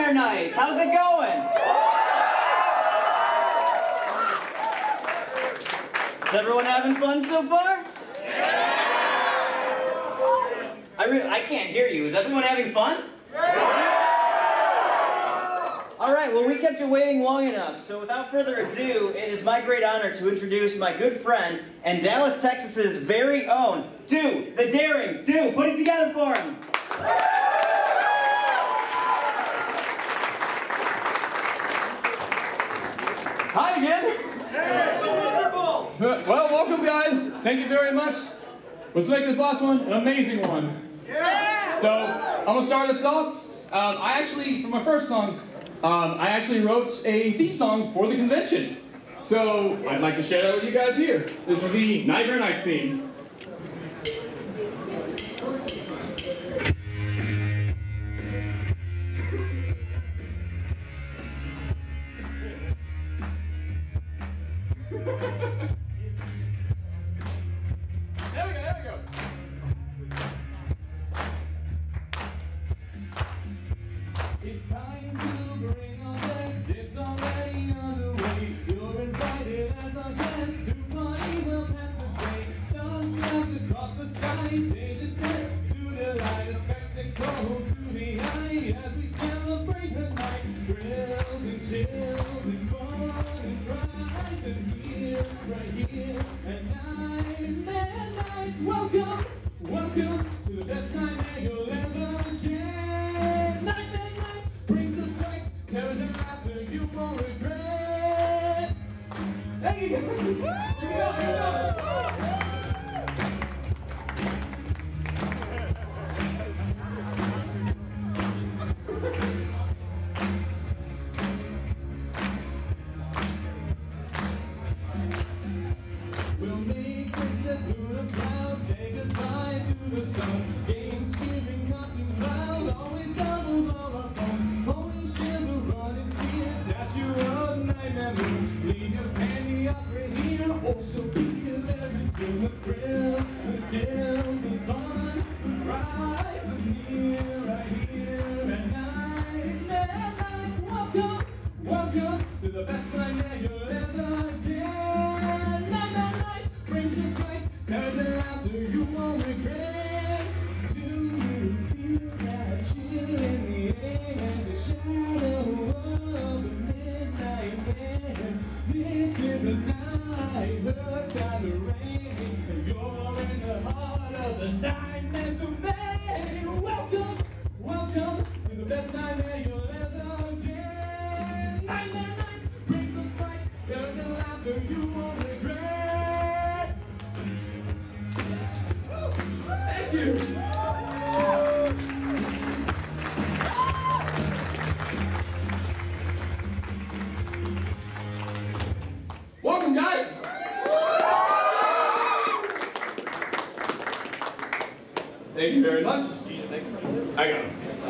Nightmare Nights. How's it going? Is everyone having fun so far? Yeah! I can't hear you. Is everyone having fun? Yeah! All right, well, we kept you waiting long enough, so without further ado, it is my great honor to introduce my good friend and Dallas, Texas's very own DoTheDaringDew. Put it together for him. Hi again. Well, welcome guys. Thank you very much. Let's make this last one an amazing one. Yeah! So, I'm going to start us off. For my first song, I actually wrote a theme song for the convention. So, I'd like to share that with you guys here. This is the Nightmare Nights theme. There we go. It's time to bring our best, it's already underway. You're invited as our guest to party, we'll pass the day. Stars flash across the sky, stage is set to delight. A spectacle to the eye as we celebrate the night. Thrills and chills and fun and cries and here, right here, and Nightmare Nights. Welcome to the best nightmare you'll ever get. Nightmare Nights brings the fright, terrors and laughter you won't regret. Thank you guys. Here we go. We'll make Princess Luna proud, say goodbye to the sun. Games, screaming, costumes loud, always doubles all our fun. Holy shiver, running fear, statue of Nightmare Moon. Leave your candy up right here, oh so be very still. The thrill, the chills, the fun, the rise of near, right here, and Nightmare Nights. Welcome to the best nightmare you'll ever get. Nightmare Nights brings the fright, terrors and laughter you won't regret. Do you feel that chill in the air and the shadow of the midnight man? This is a night, the time to reign, and you're in the heart of the nightmares of May. Welcome to the best nightmare you'll ever get. Nightmare Nights brings the fright, terrors and laughter you won't regret. Thank you. Welcome, guys. Thank you very much. I got it.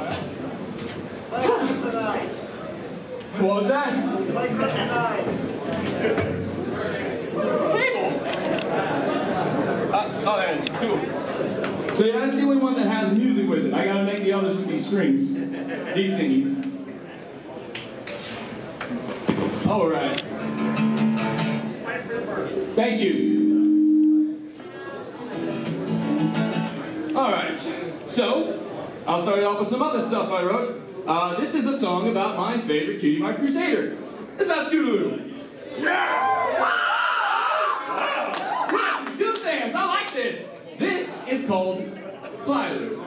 What was that? Cable. Oh, there it is. Cool. So yeah, that's the only one that has music with it. I gotta make the others with these strings. These thingies. All right. Thank you. All right. So, I'll start it off with some other stuff I wrote. This is a song about my favorite cutie mark crusader. It's about Flyaloo. Yeah! Wow! Some Scoot fans, I like this. This is called Flyaloo.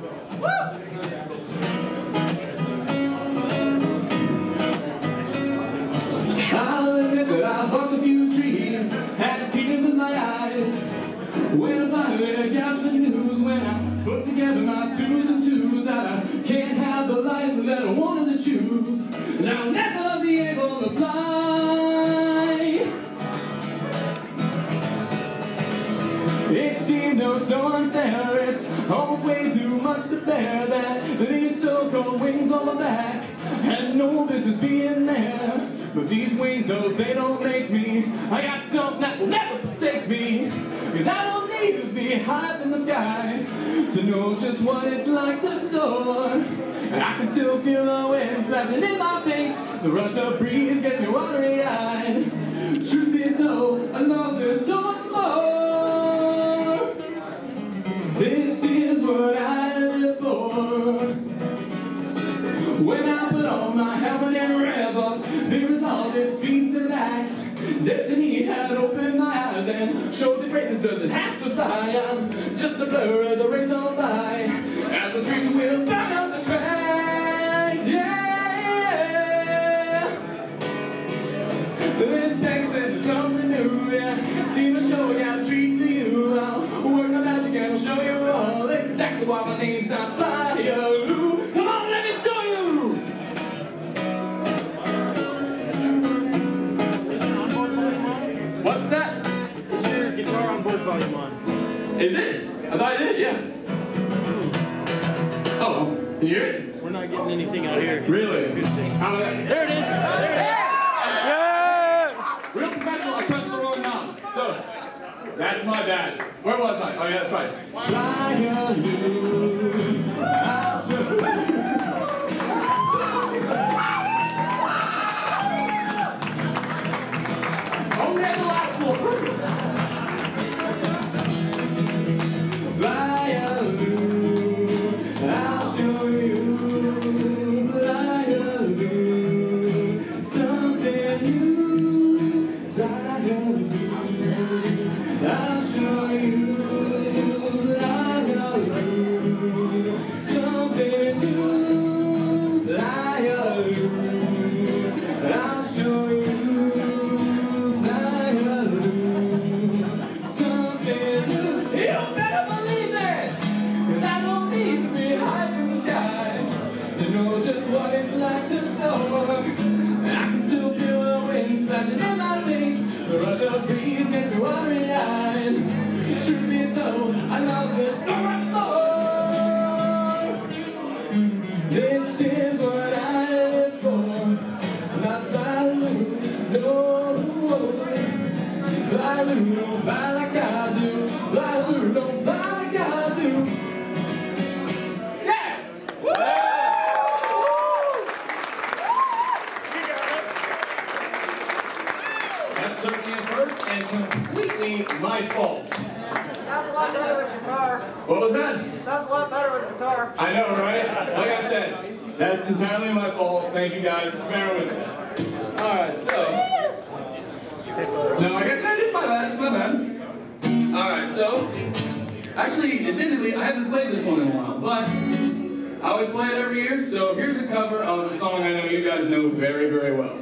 I'll admit that I bumped a few trees, had tears in my eyes. When I finally got the news, when I put together my twos and twos, that I can't have the life that I wanted to choose, and I'll never be able to fly. It seemed oh so unfair, it's almost way too much to bear, that these so-called wings on my back had no business being there. But these wings, oh, they don't make me. I got something that will never forsake me, 'cause I don't need need to be high up in the sky to know just what it's like to soar. And I can still feel the wind splashing in my face. The rush of breeze gets me watery-eyed. Truth be told, I love this so much more. This is what I live for. When I put on my helmet and rev up, there is all this speed to lax. Destiny had opened my eyes and showed that greatness doesn't have to fly. I'm just a blur as a race on by, as the streets wheels burn up the tracks. Yeah, this Texas is something new. Yeah, see the show, I got a treat for you. I'll work my magic and I'll show you all exactly why my name's not Flyaloo. Come on, let me show you. What's that? Is your guitar on board volume on? Is it? I thought I did, yeah. Oh, can you hear it? We're not getting anything out here. Really? How about that? There it is! Yeah! Real professional, I pressed the wrong knob. So, that's my bad. Where was I? Oh yeah, that's right. Only at the last one. Flyaloo, I'll show you. Flyaloo, something new. Flyaloo, I'll show you. Flyaloo, something new. Flyaloo, I'll show you. What it's like to soar. I can still feel the wind splashing in my face. The rush of breeze gets me watery-eyed. Truth be told, I love this so much more. This is what I live for. Not Flyaloo, no. Flyaloo, don't fly like I do. Flyaloo, don't fly like I do. Yeah! Woo! Certainly a first and completely my fault. Sounds a lot better with guitar. What was that? Sounds a lot better with guitar. I know, right? Like I said, that's entirely my fault. Thank you guys. Bear with me. Alright, so. No, like I said, it's my bad. It's my bad. Alright, so. Actually, admittedly, I haven't played this one in a while, but I always play it every year. So here's a cover of a song I know you guys know very, very well.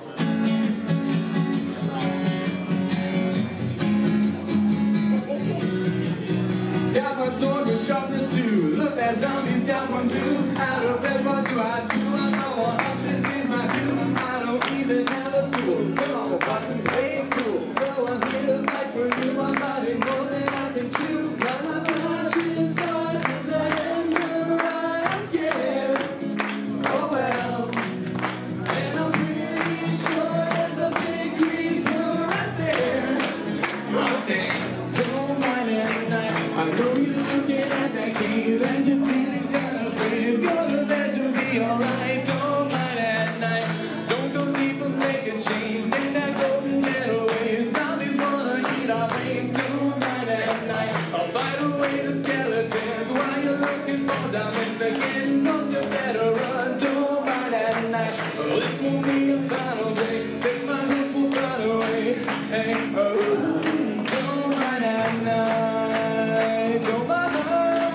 Got my sword with sharpness too. Look, at zombies got one too. Out of bed, what do? I know what this is my due. I don't even have a tool. Come on, button, play it cool. Though I'm here to fight for you, I'm fighting more than I can chew. While my flash is gone, the anger I'm scared. Oh well. And I'm pretty sure there's a big creeper right there. Oh damn. Don't mind at night. I know you're looking at that cave and you're feeling kind of brave. Go to bed, you'll be alright. Don't mind at night. Don't go deep and make a change. Take that golden getaway. Zombies wanna eat our brains. Don't mind at night. I'll fight away the skeletons while you're looking for diamonds. They're getting closer, better run. Don't mind at night. Oh, this won't be a final day. Take my hopeful flight away. Hey, oh. Don't mind at night. Don't mind at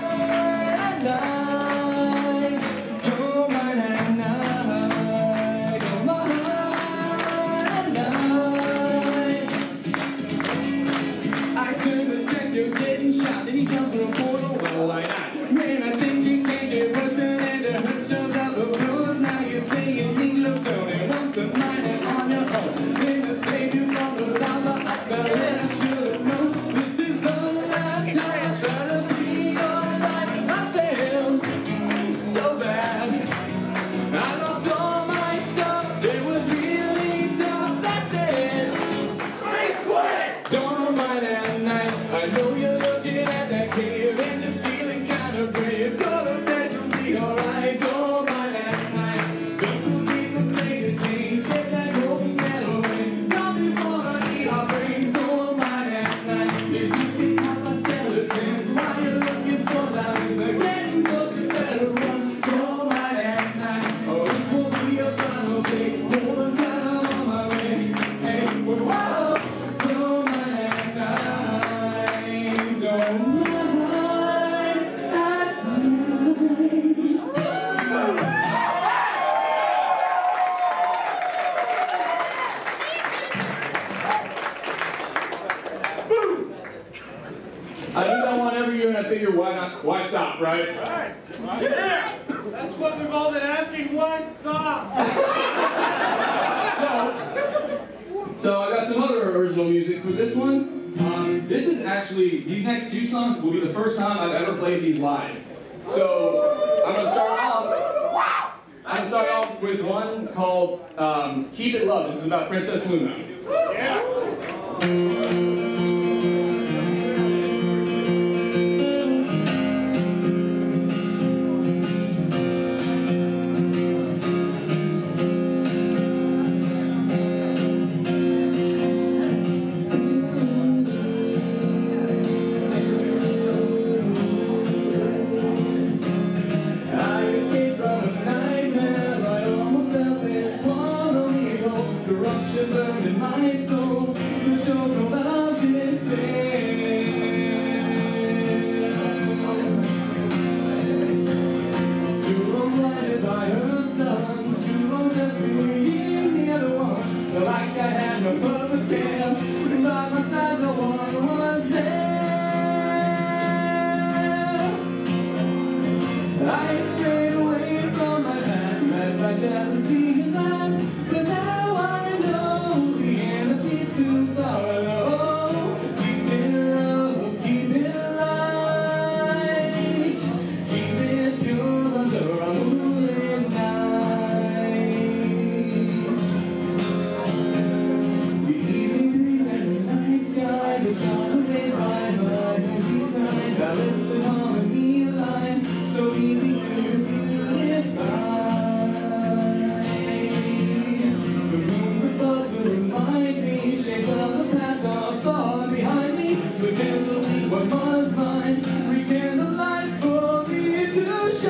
night. Don't mind at night. Don't mind at night. I turn the second, you're getting shot, then you come through a portal. Well, why not? Man, I think you can't get worse than and the hurt shows up the blues. Now you're saying you look stone and once a night and on your own. Then to save you from the lava, I fell and I should have known. This is the last time I try to be your life. I failed so bad. I lost all my stuff. It was really tough. That's it. Break quit. Don't mind at night. I know you're looking. figure why stop, right? Right. Yeah. That's what we've all been asking. Why stop? So I got some other original music for this one. This is actually, these next two songs will be the first time I've ever played these live. So I'm gonna start off with one called Keep It Love. This is about Princess Luna. Yeah. Burning my soul, the joke about this day. Too long blinded by her son, too long just being the other one. Like I had no perfect care, by my side no one was there. I strayed away from my path, led by jealousy and wrath, but now I to follow. Keep it up, keep it light, keep it pure under a moonlit night. The evening breeze and the night sky, the stars are made by my own design, balance and harmony align, so easy to unify. The moon's above to remind me, shades of the past are far behind me. Rekindling what was mine, rekindle the lights for me to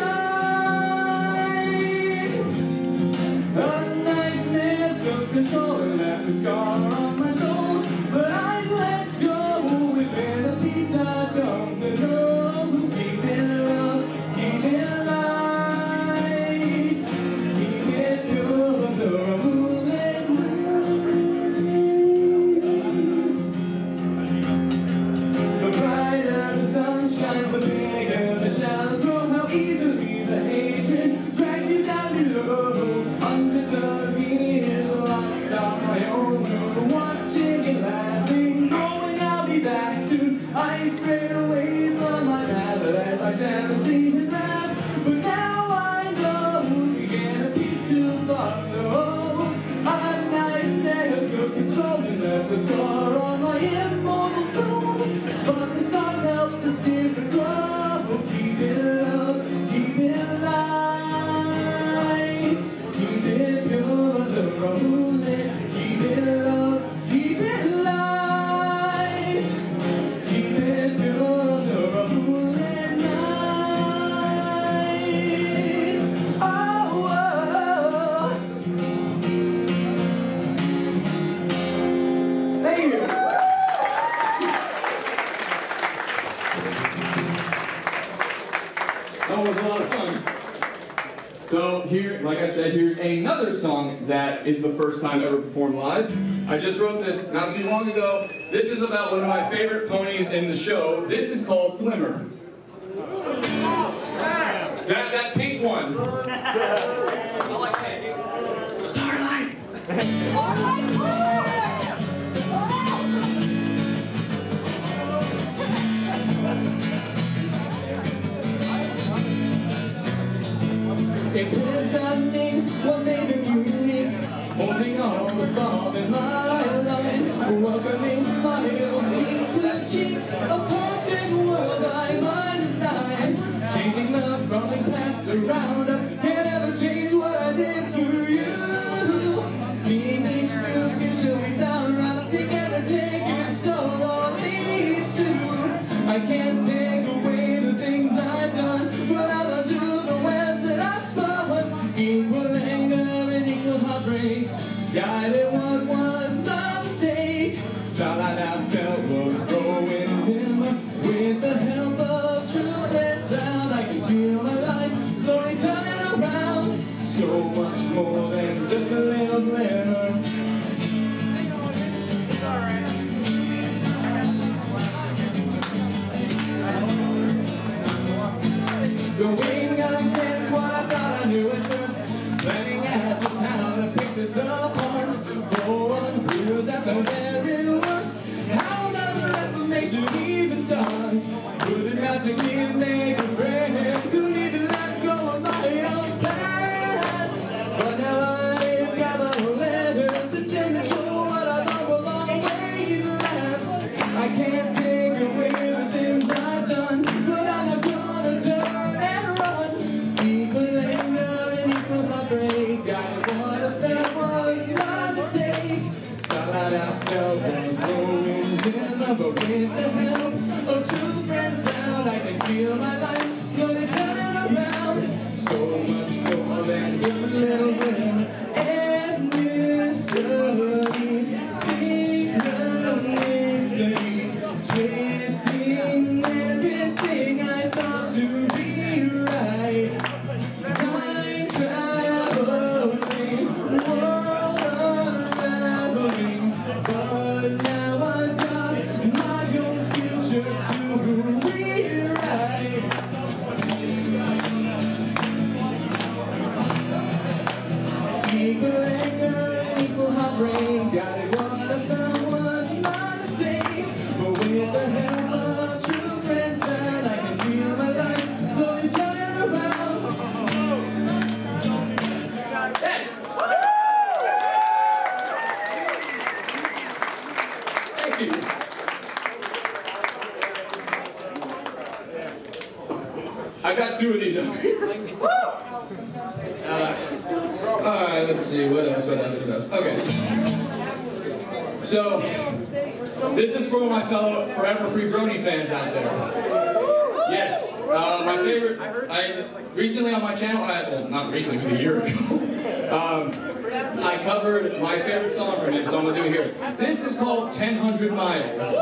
shine. A night's near took control and left a scar on my soul, but I let go within a peace I've come to know. Keep it up, keep it light, keep it pure under a moonlit night. The brighter the sun shines, the bigger the shadows grow. How easily the hatred drags you down below. Hundreds of years lost on my own, watching and laughing, knowing I'll be back soon. I strayed away from my path, led by jealousy and wrath, but now I know we get a piece to follow. A night's never took control and left a scar on my immortal soul, but the stars help us give it glow. Keep it up, keep it light, keep it pure under a moonlit. Keep it up, keep it light, keep it pure under a moonlit night. Oh, oh, oh. Thank you. That was a lot of fun. So here, like I said, here's another song that is the first time I ever performed live. I just wrote this not too long ago. This is about one of my favorite ponies in the show. This is called Glimmer. That pink one. I like that. Starlight. Imprisoning what made them unique, holding on the bomb in my line, welcoming smiles cheek to cheek, a perfect world by my design, changing the crumbling past around us, can't ever change what I did to you. Seeing each new future without us, began to take it so on me too. I can't take away the things I've done, but I'll undo the webs that I've spun. Equal anger and equal heartbreak, guided what was my mistake. Starlight I felt was growing dim, with the help of truth and sound I can feel my life slowly turning feel my life slowly turning around. So much more than just a little bit. Endlessly, synchronicity, twisting everything I thought to be right. Time traveling, world unraveling, but now I've got my own future to rewrite. Equal anger and equal heartbreak, got it what I found was not the same. But with the help of true friends, I can feel my life slowly turning around. Yes! Thank you. I got 2 of these over here. Alright, let's see, what else? Okay. So, this is for my fellow Forever Free Brony fans out there. Yes, my favorite, recently on my channel, well, not recently, it was a year ago, I covered my favorite song from him, so I'm going to do it here. This is called 1000 Miles.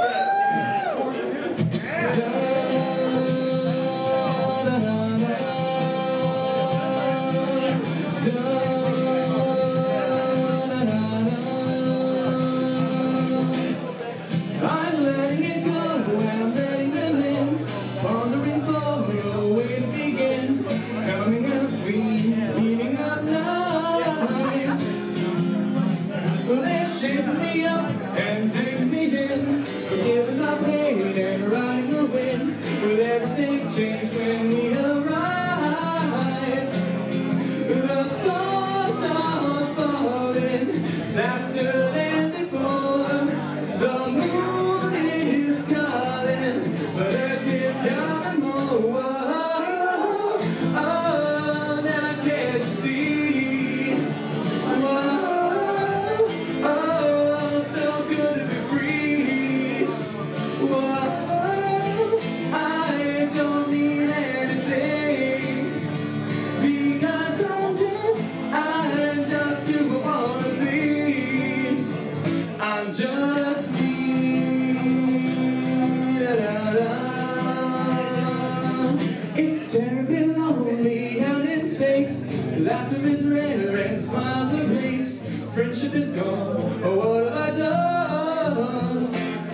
Laughter is rare and smiles are race. Friendship is gone, oh what have I done?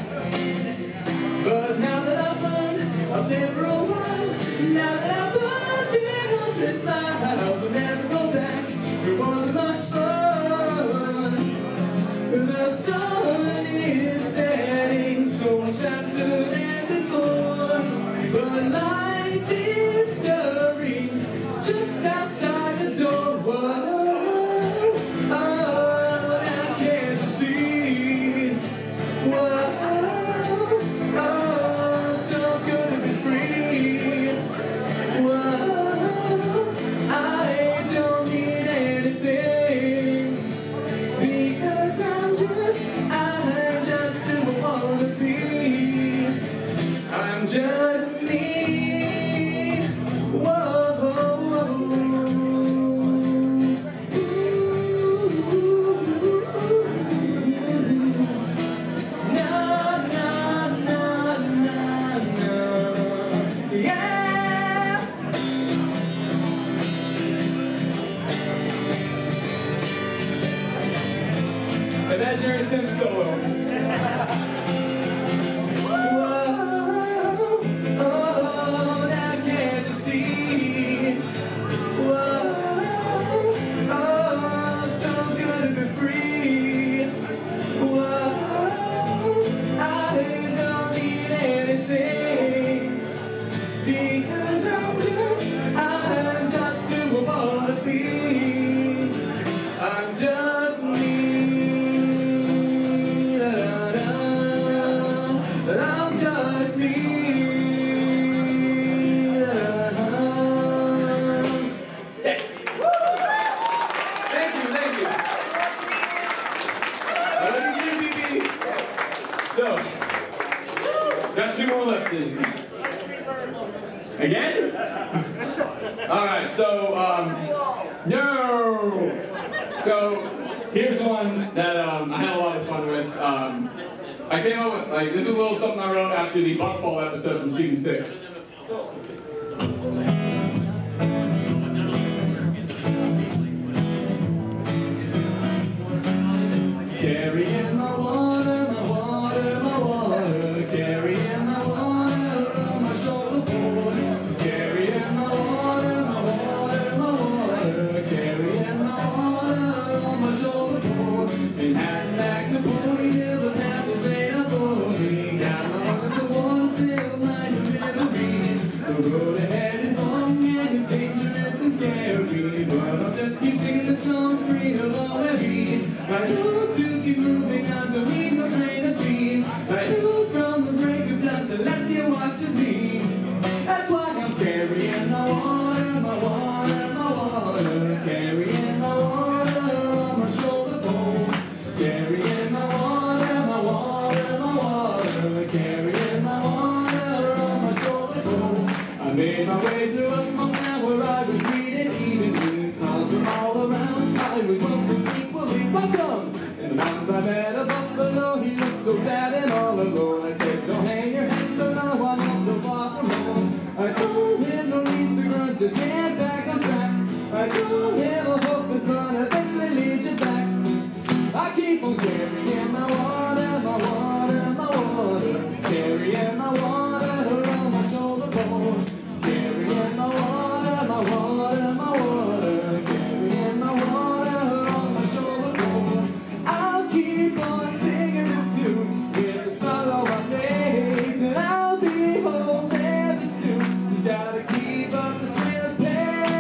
But now that I've learned, I'll stay for a while. Now that I've run 1000 miles, I'll never go back. It wasn't much fun. The sun is setting so much faster than before. But life is stirring just outside the door. Imaginary synth solo. Again? Alright, so, no! So, here's one that I had a lot of fun with. I came up with, like, this is a little something I wrote after the Buckball episode from season 6. Carrying my water, my water, my water. Carrying my water on my shoulder board. Carrying my water, my water, my water. Carrying my water on my shoulder board. And had back to pony till the path was laid up for me. Got my buckets of water filled like a memory. The road ahead is long and it's dangerous and scary. But I'll just keep singing the song free of all heavy. I know to keep moving on to leave no train of theme. I know from the break of dawn Celestia watches me. That's why I'm carrying my water, my water, my water. Carrying my water on my shoulder bowl. Carrying my water, my water, my water. Carrying my water on my shoulder bowl. I made my way through a small town where I was greeted evenly. Smiles were all around, I was welcomed equally. Welcome! And once I met a buffalo, he looked so sad and all alone. I said, don't hang your head so no one else so far from home. I told him no need to grudge, just get back on track. I told him a hope in front eventually leads you back. I keep on carrying my water, my water, my water. Carrying my water on my shoulder bowl. Carrying my water, my water, my water. Carrying my water on my shoulder bowl. I'll keep on singing this tune with the smile on my face, and I'll be home very soon. Just gotta keep up the snail's pace.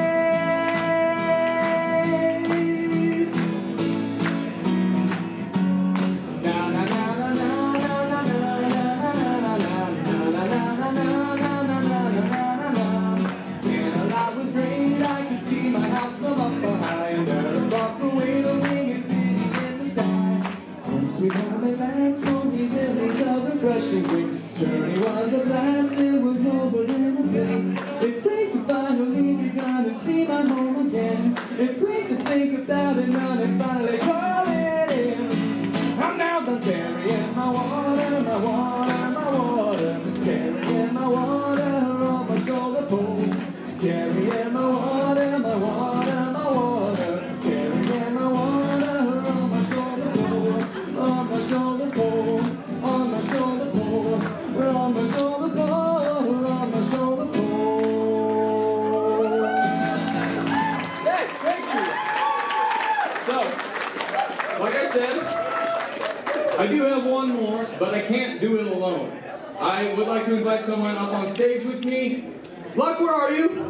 Na na na na na na na na na na na na na. When a light was green, I could see my house from up behind. And across the way, the winged city in the sky. Home sweet home at last, lonely village of refreshing quick. Journey was a blast, it was over in a blink. It's great to finally be done and see my home again. It's great to think about it now and finally call it in. I'm now done carrying my water, my water, my water. Carrying my water on my shoulder pole. Carrying my water, my water, my water. Carrying my water on my shoulder pole. On my shoulder pole. On my shoulder pole. On my shoulder pole. On my shoulder pole. Yes, thank you. So, like I said, I do have one more, but I can't do it alone. I would like to invite someone up on stage with me. Luck, where are you?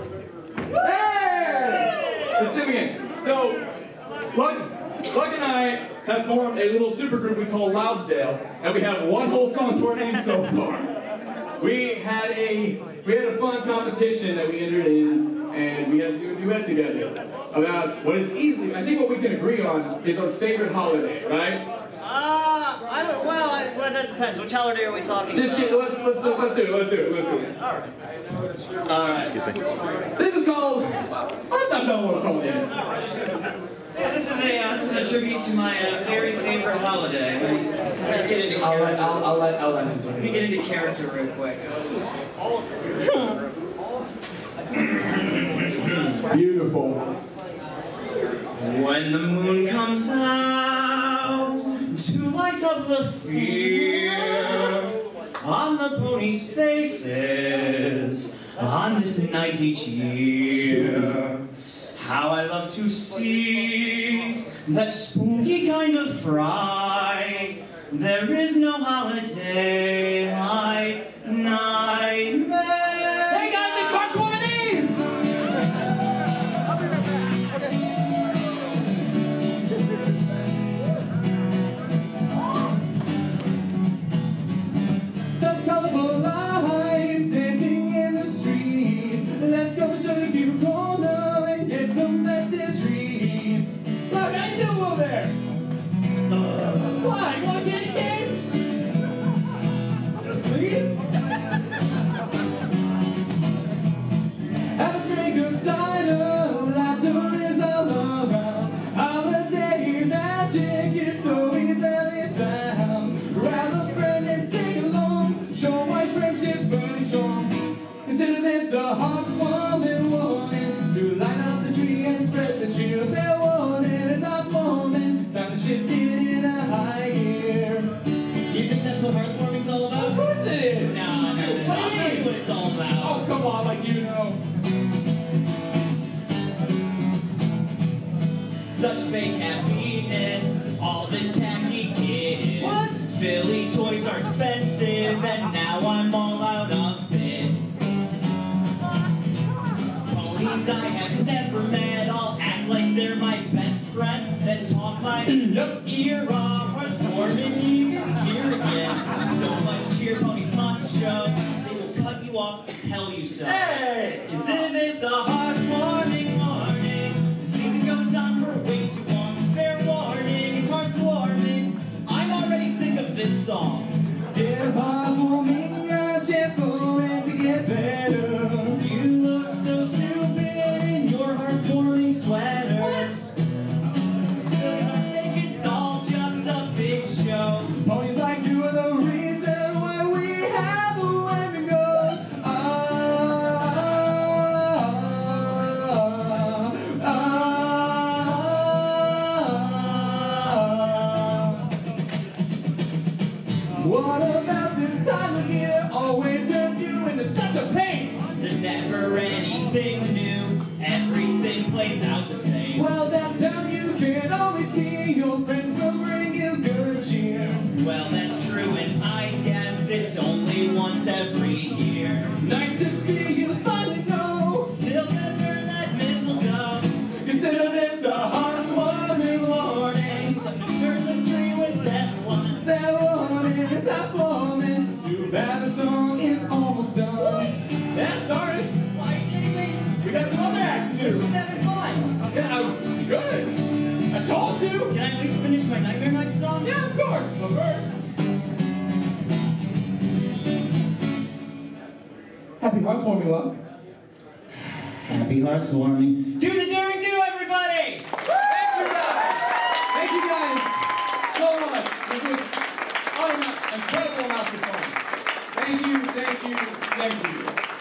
Hey! It's him again. So, Luck and I have formed a little supergroup we call Loudsdale, and we have one whole song to our name so far. We had a fun competition that we entered in, and we had to do a duet together about what is easily, I think what we can agree on is our favorite holiday, right? Well, that depends. Which holiday are we talking Just about? let's do it. All right. Excuse me. This is called. Let's not tell them what it's called yet. Yeah, this is a tribute to my very favorite holiday. Just get into character. I'll let him. Let me get into character real quick. Beautiful. When the moon comes out to light up the field on the ponies' faces on this night each year, how I love to see that spooky kind of fright. There is no holiday like nightmare. Hey guys, it's March 1 Such colorful lights dancing in the streets. Let's go show the cute corner and get some festive treats. Look, how you doing over there? Why? You want candy canes? Please? housewarming warning to light up the tree and spread the cheer. Fair warning, it's housewarming, time to shift it in a high gear. You think that's what heartwarming's all about? Of course it is. No. I'll tell you what it's all about. Oh, come on, like you know. Such fake happiness, all the tacky kids. What? Philly toys are expensive, and now I'm all out of bits. Ponies I have never met, I'll act like they're my best friend, then talk my ear off. Heartwarming is here again. So much cheer, ponies must show. They will cut you off to tell you so. Hey! Consider this a heartwarming warning. The season goes on for way too long. Fair warning, it's heartwarming. I'm already sick of this song. Give housewarming a chance for it to get better. You look so stupid in your heartwarming sweater. What? I think it's all just a big show. Ponies like you are the reason why we have a when it goes. What about this time of year always turned you into such a pain? There's never anything new. Everything plays out the same. Well, that's how you can always see your friends will bring you good cheer. Well, that's true, and I guess it's only once every year. Nice to see you finally know. Still better than mistletoe. Consider this a heartwarming warning. Time to turn the tree with everyone. That warning is housewarming. Too bad the song is almost done. What? Yeah, sorry. Why are you kidding me? We got some other acts to This do. is having fun. Yeah, good. I told you. Can I at least finish my Nightmare Night song? Yeah, of course. But first, happy heartwarming luck. Happy heartwarming. Do the daring do, everybody! Thank you guys. Thank you guys so much. This was incredible amounts of fun. Thank you, thank you, thank you.